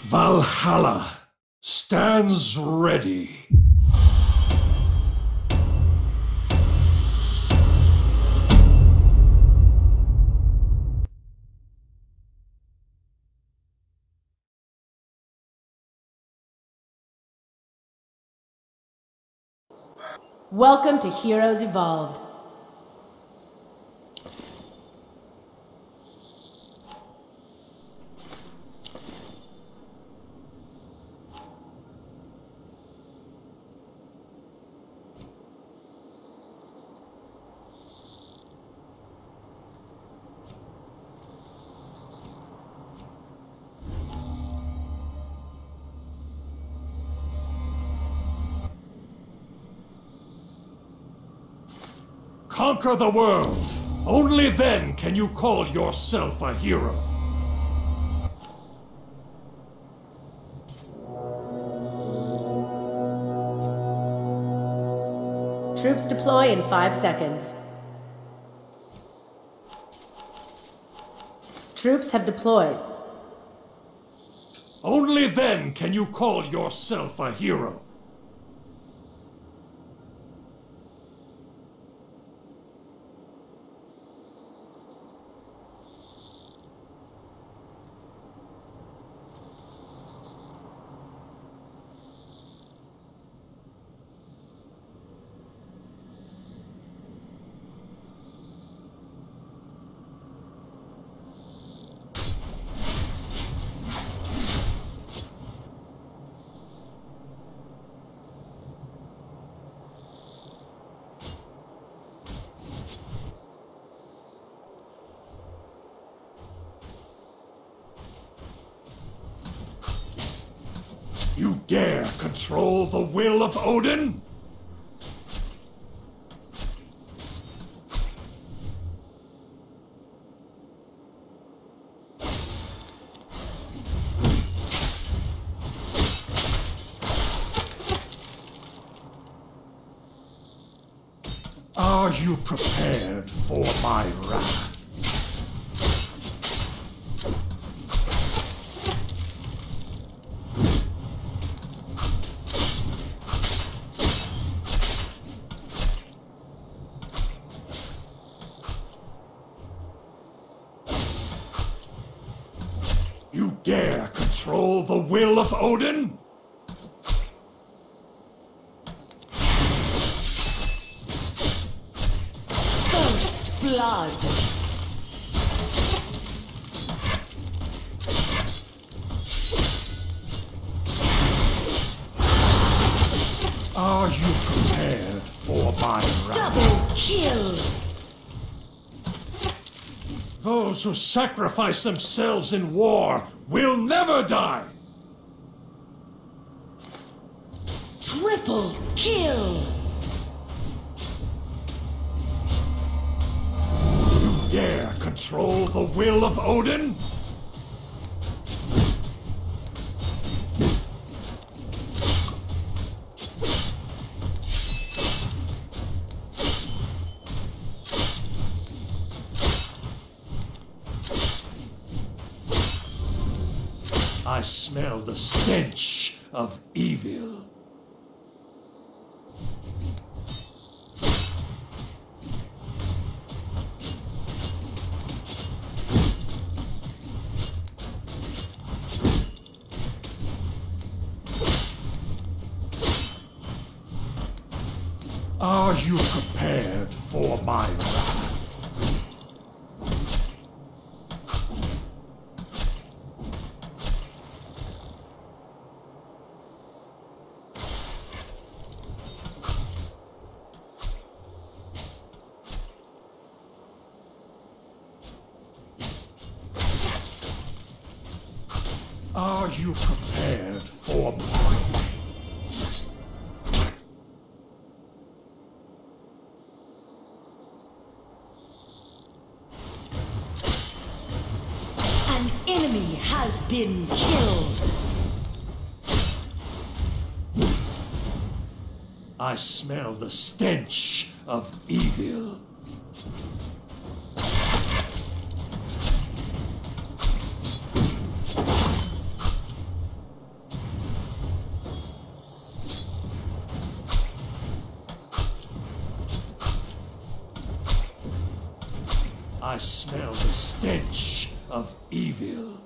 Valhalla stands ready. Welcome to Heroes Evolved. Conquer the world. Only then can you call yourself a hero. Troops deploy in 5 seconds. Troops have deployed. Only then can you call yourself a hero. You dare control the will of Odin? Are you prepared for my wrath? You dare control the will of Odin? First blood. Are you prepared for my wrath? Double kill. Those who sacrifice themselves in war will never die! Triple kill. You dare control the will of Odin? I smell the stench of evil. Are you prepared for my wrath? Are you prepared for mine? An enemy has been killed. I smell the stench of evil. I smell the stench of evil.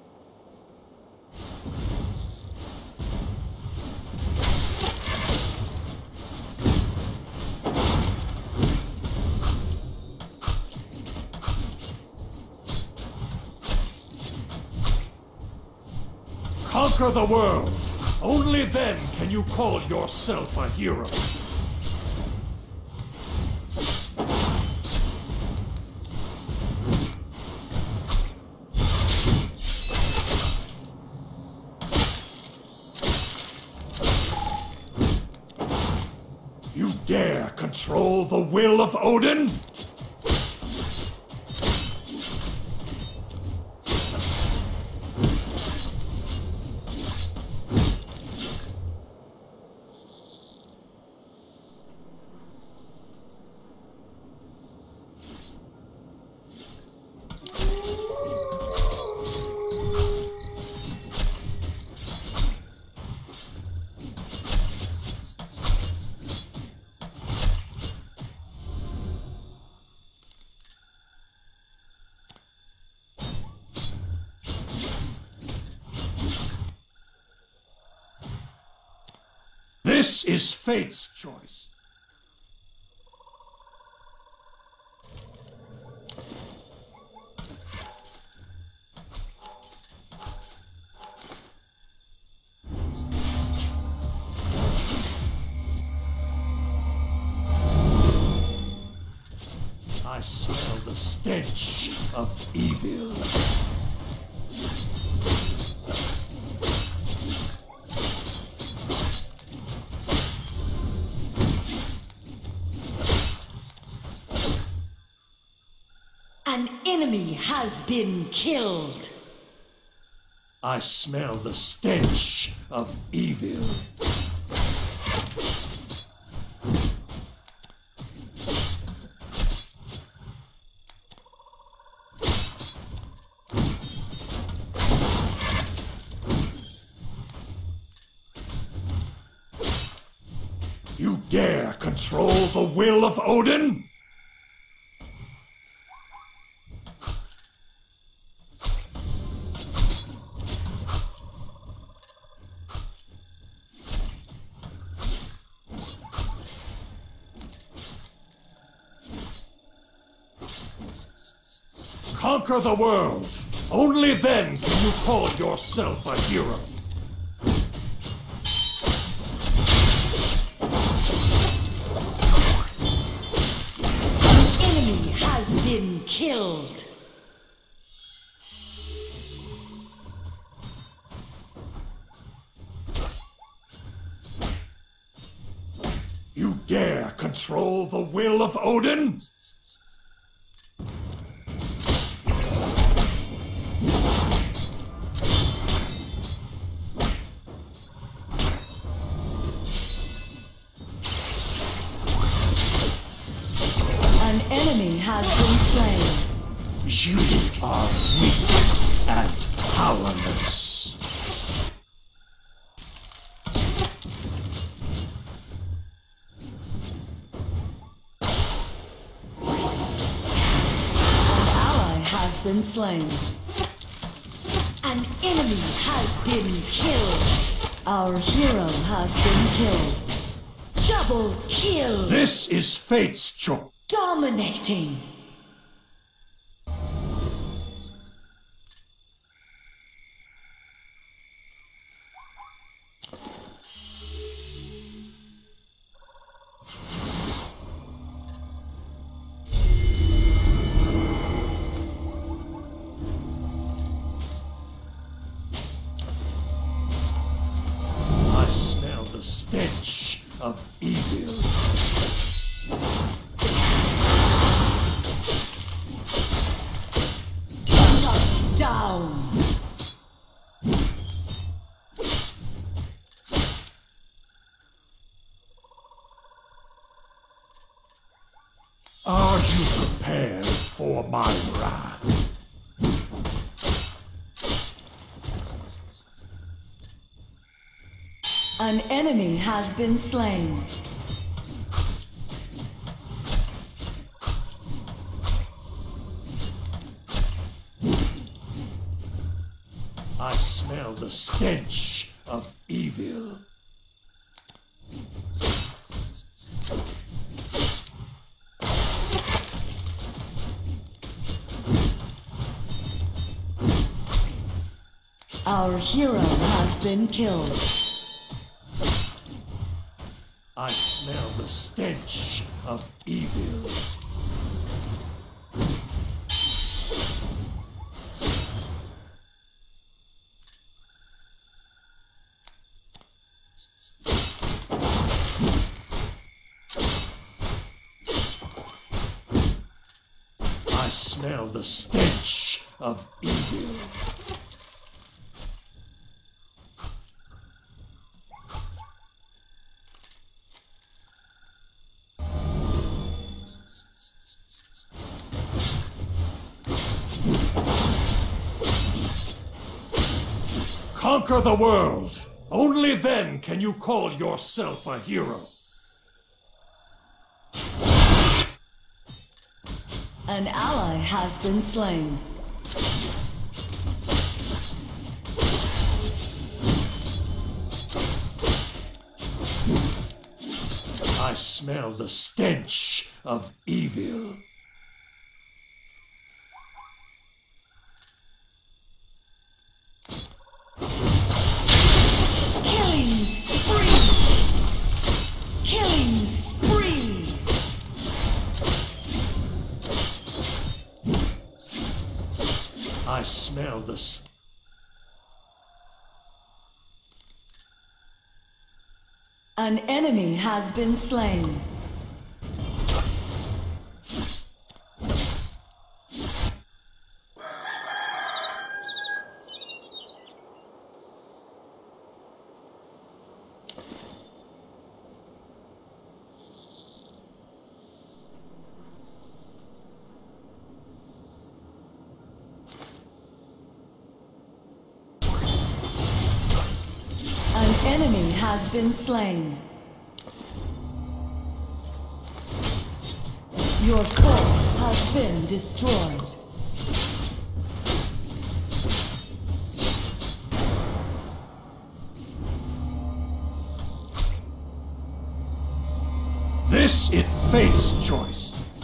Conquer the world! Only then can you call yourself a hero. You dare control the will of Odin? This is fate's choice. I smell the stench of evil. An enemy has been killed. I smell the stench of evil. You dare control the will of Odin? Conquer the world. Only then can you call yourself a hero. An enemy has been killed. You dare control the will of Odin? An enemy has been slain. You are weak and powerless. An ally has been slain. An enemy has been killed. Our hero has been killed. Double kill. This is fate's choice. Dominating. I smell the stench of evil. Shut down. Are you prepared for my wrath? An enemy has been slain. the stench of evil. Our hero has been killed. I smell the stench of evil. I smell the stench of evil. Conquer the world! Only then can you call yourself a hero. An ally has been slain. I smell the stench of evil. Killing spree! Killing spree! I smell the An enemy has been slain. An enemy has been slain. Your fort has been destroyed. This is fate's choice.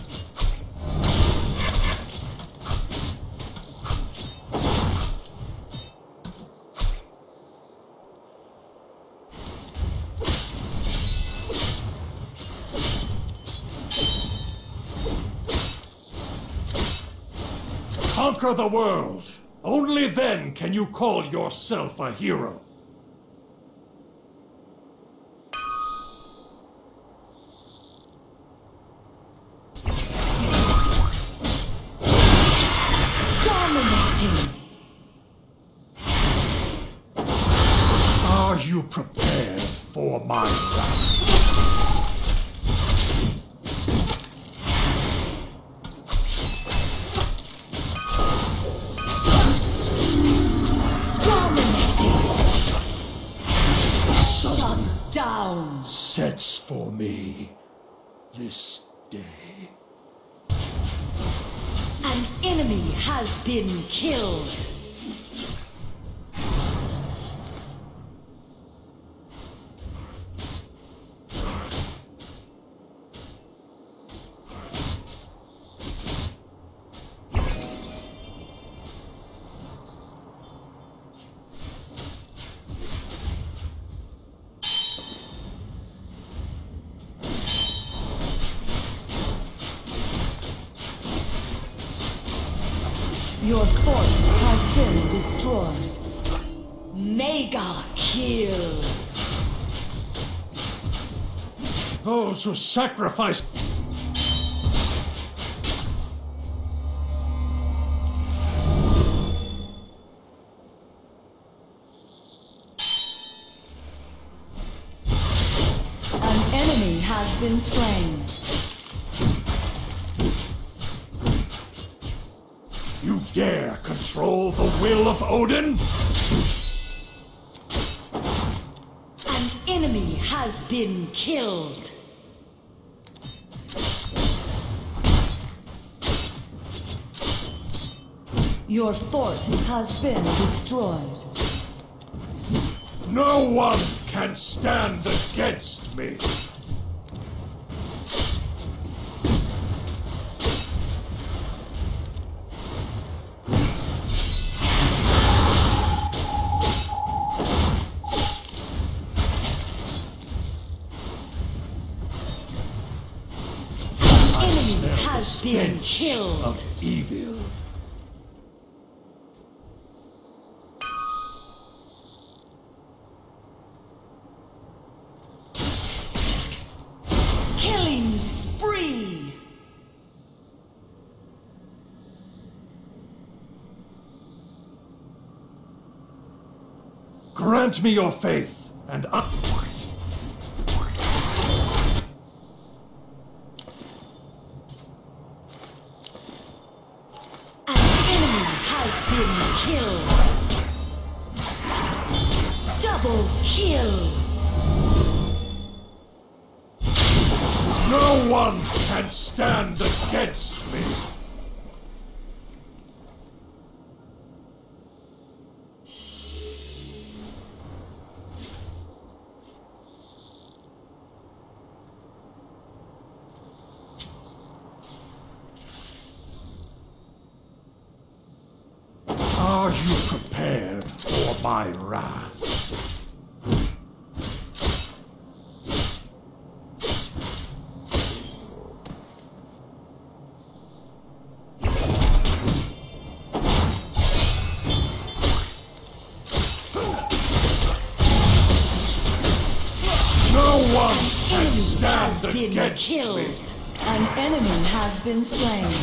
Conquer the world! Only then can you call yourself a hero. Dominating! Are you prepared for my wrath? Shut down! Sets for me this day. An enemy has been killed. Your fort has been destroyed. Mega kill. Those who sacrifice An enemy has been slain. You dare control the will of Odin? An enemy has been killed. Your fort has been destroyed. No one can stand against me. Has been killed. Of evil. Killing spree. Grant me your faith, and I... Killed. Double kill. No one can stand against me. Are you prepared for my wrath? No one can stand against me. An enemy has been slain.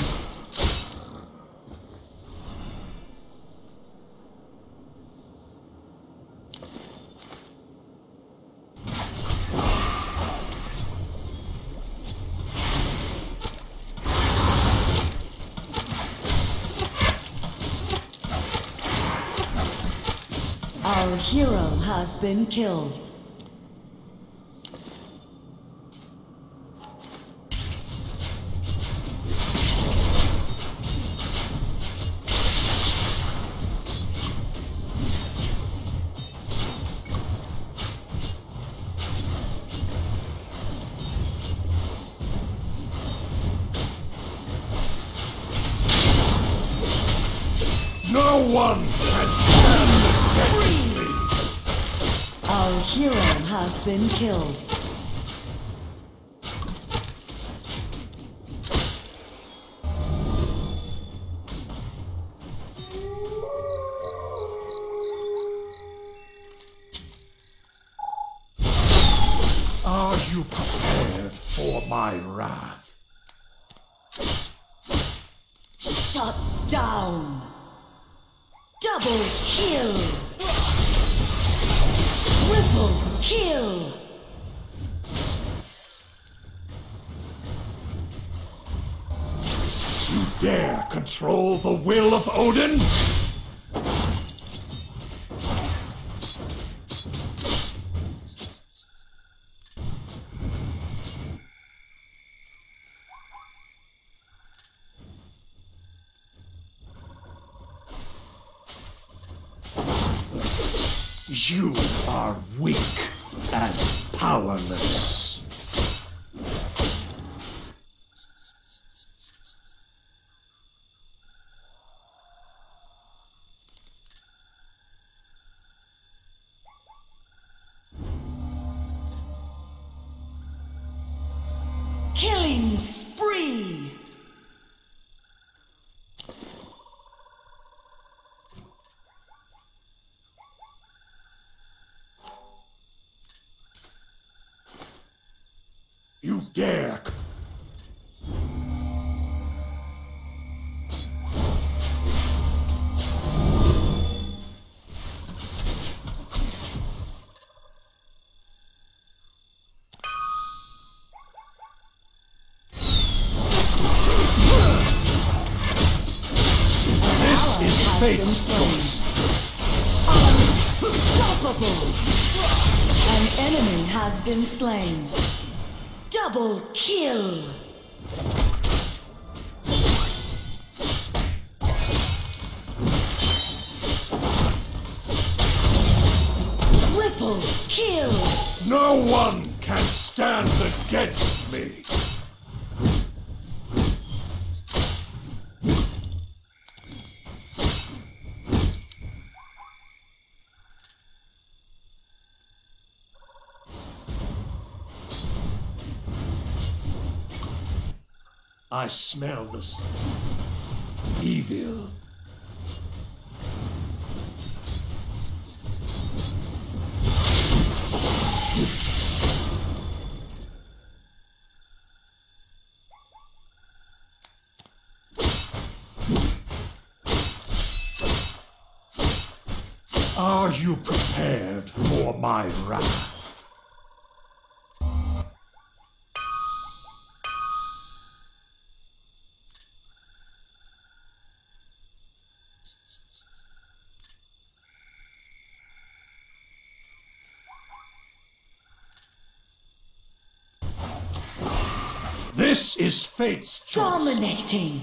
Our hero has been killed. No one can stand against me! Our hero has been killed. Are you prepared for my wrath? Shut down! Double kill! Triple kill! You dare control the will of Odin? You are weak and powerless. Killing spree! You dare! This is fate's choice. Unstoppable! An enemy has been slain. Double kill! Triple No one can stand against me. I smell the evil. Are you prepared for my wrath? This is fate's choice. Dominating.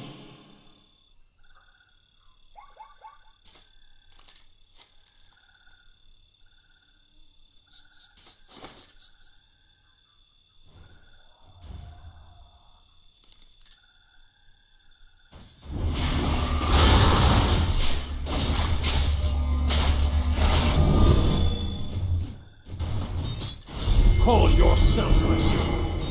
Call yourself a hero.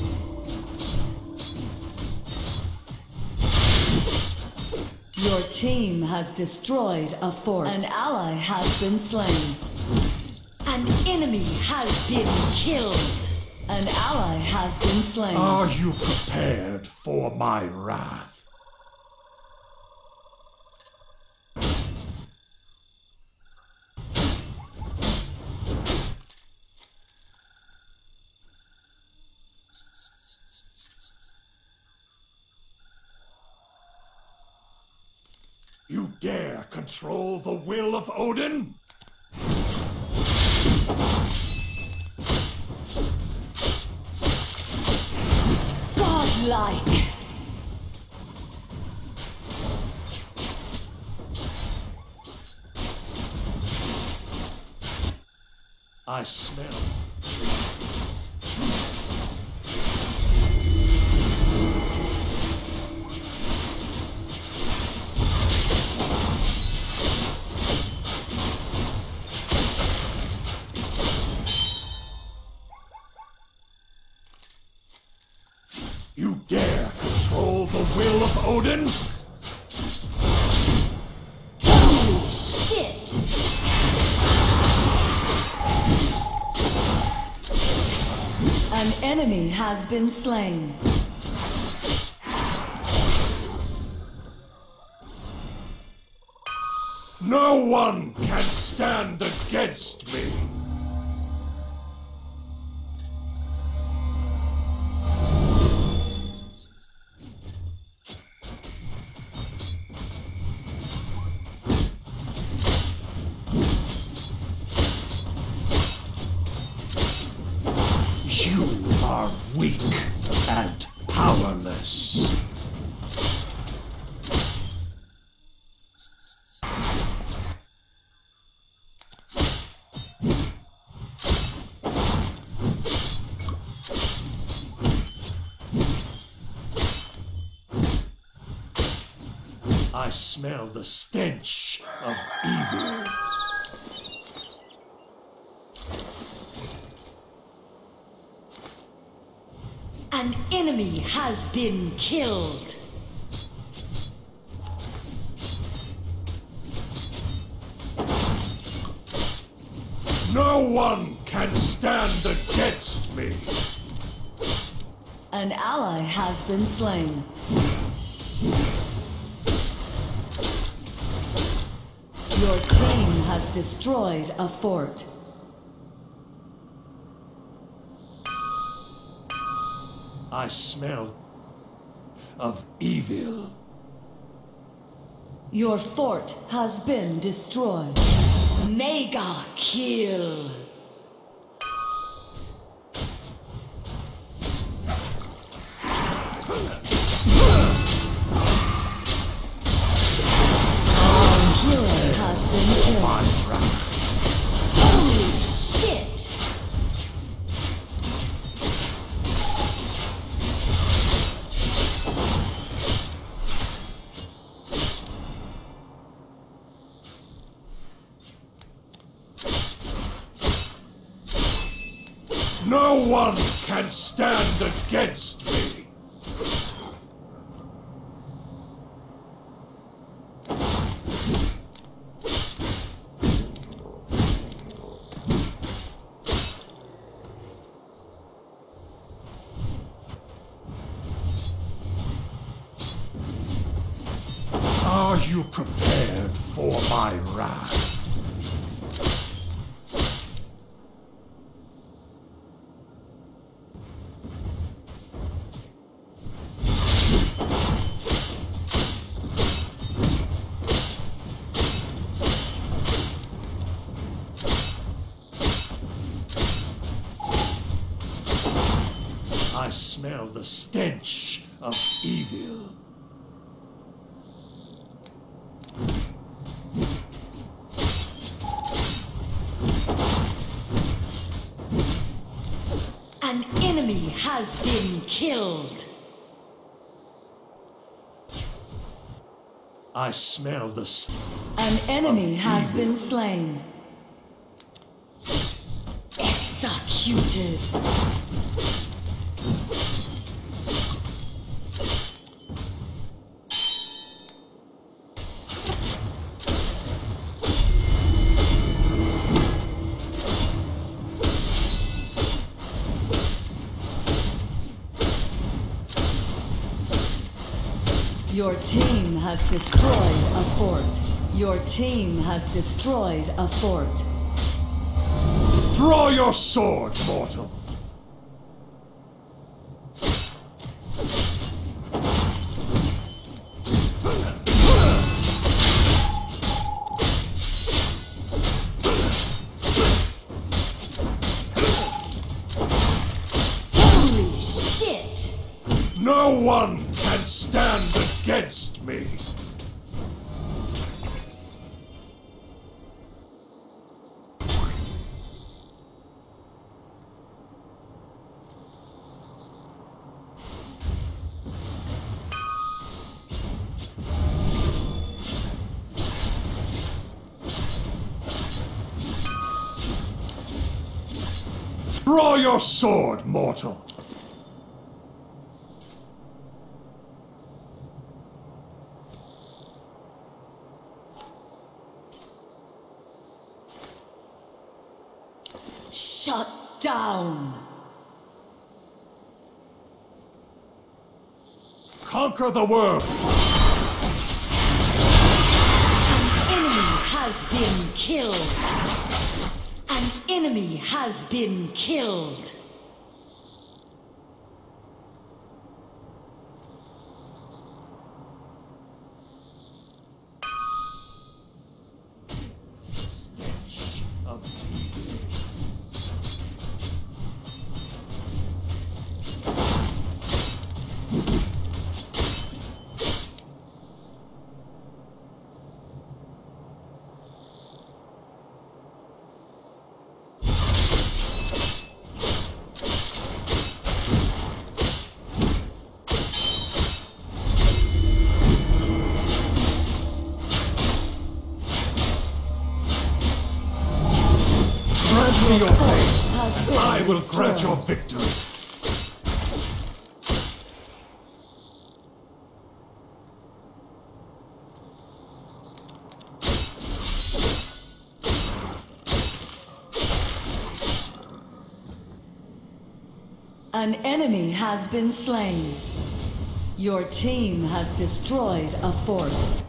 Your team has destroyed a fort. An ally has been slain. An enemy has been killed. An ally has been slain. Are you prepared for my wrath? You dare control the will of Odin? Godlike. I smell. You dare control the will of Odin? Holy shit! An enemy has been slain. No one can stand against me. You are weak and powerless. I smell the stench of evil. An enemy has been killed. No one can stand against me. An ally has been slain. Your team has destroyed a fort. I smell of evil. Your fort has been destroyed. Mega kill. No one can stand against me! Are you prepared for my wrath? I smell the stench of evil. An enemy has been killed. I smell the An enemy has been slain. Executed. Your team has destroyed a fort. Your team has destroyed a fort. Draw your sword, mortal! Holy shit! No one can stand against me! Draw your sword, mortal! Shut down! Conquer the world! An enemy has been killed! An enemy has been killed! Stench of evil. Grant me your faith. I will grant your victory. An enemy has been slain. Your team has destroyed a fort.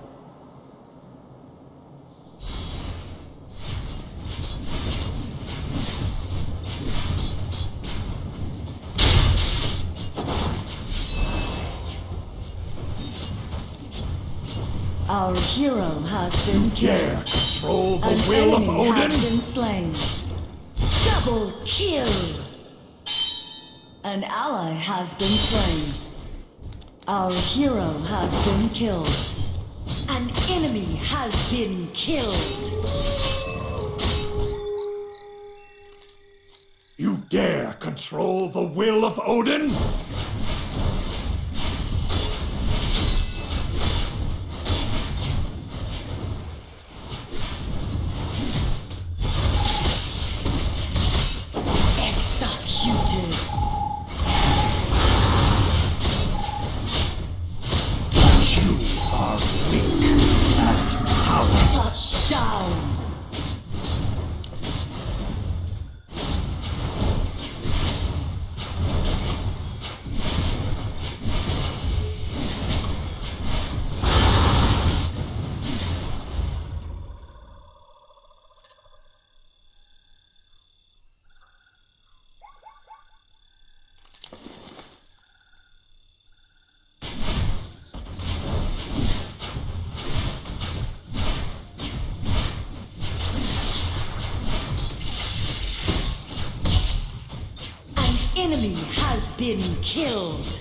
Our hero has been Dare killed. control the An will of enemy Odin? has been slain. Double kill! An ally has been slain. Our hero has been killed. An enemy has been killed. You dare control the will of Odin? Executed. enemy has been killed.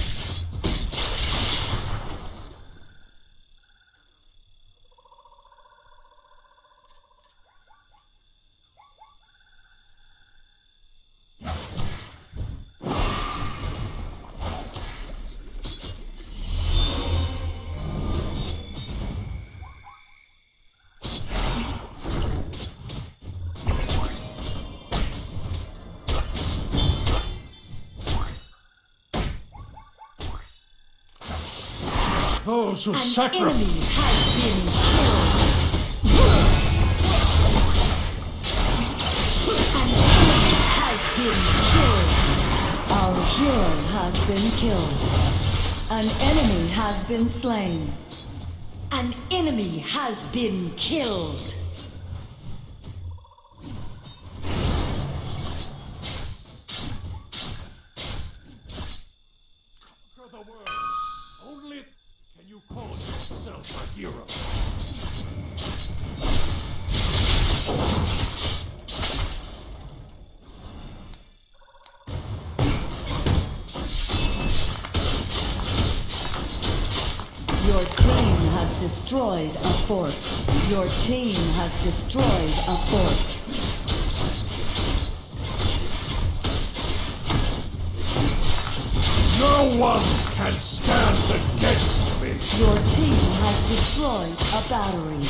Those who An sacrifice. enemy has been killed. An enemy has been killed. Our hero has been killed. An enemy has been slain. An enemy has been killed. Conquer the world. Only can you call yourself a hero. Your team has destroyed a fort. Your team has destroyed a fort. No one can stand against me. Your team has destroyed a battery.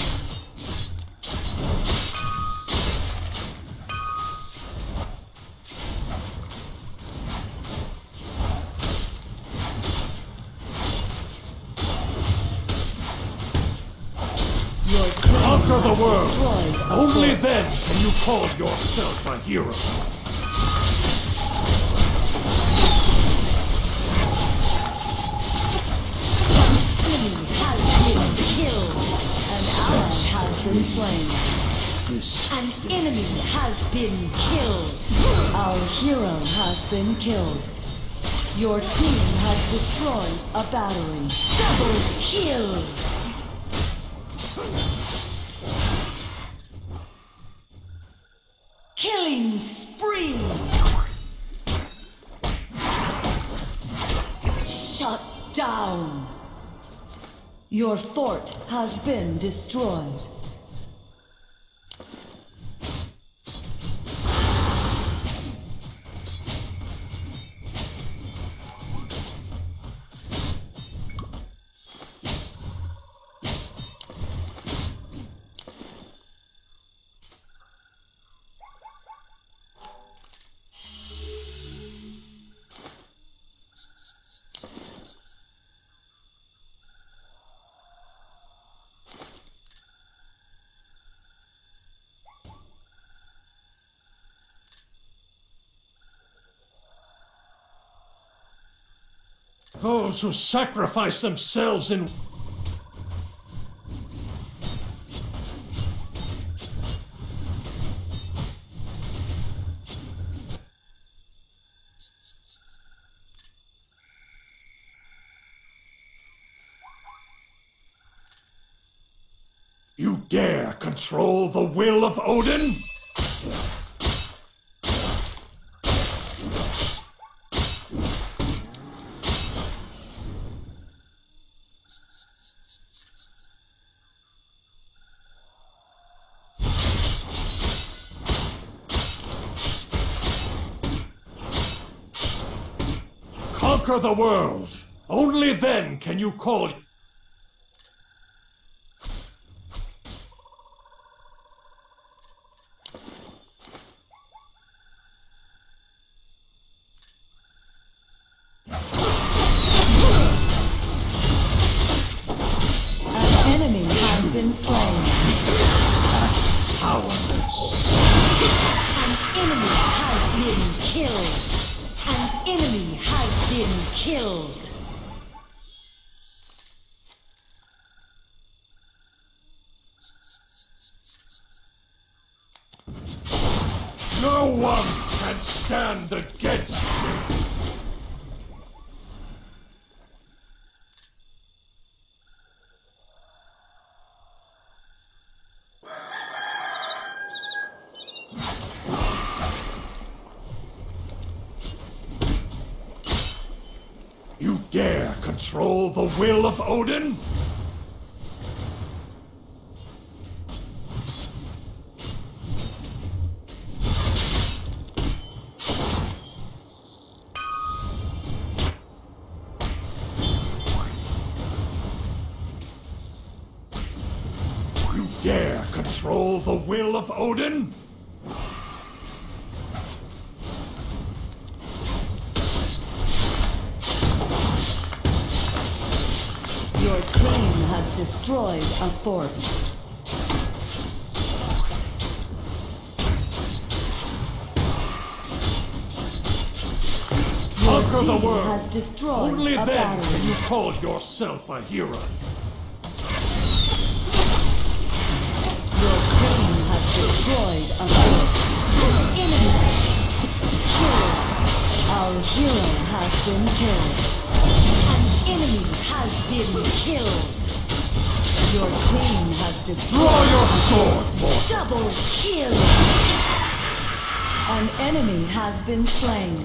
Your team Conquer the has world. destroyed a Only fort. then can you call yourself a hero. Enemy has been killed. An ally has been slain. An enemy has been killed. Our hero has been killed. Your team has destroyed a battery. Double kill. Killing spree. Shut down. Your fort has been destroyed. Those who sacrifice themselves in You dare control the will of Odin? Conquer the world. Only then can you call. An enemy has been slain. Powerless. An enemy has been killed. An enemy has been killed. No one can stand against me. You dare control the will of Odin? You dare control the will of Odin? Your team has destroyed a fort. Your Conquer the team world. has destroyed Only a then battery. can you call yourself a hero. Your team has destroyed a fort. Enemy killed. Our hero has been killed. An enemy has been killed. Your team has destroyed. Draw your sword, mortal. Double kill. An enemy has been slain.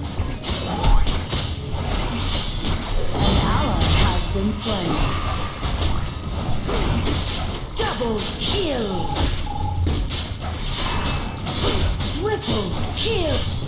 An ally has been slain. Double kill. Triple kill.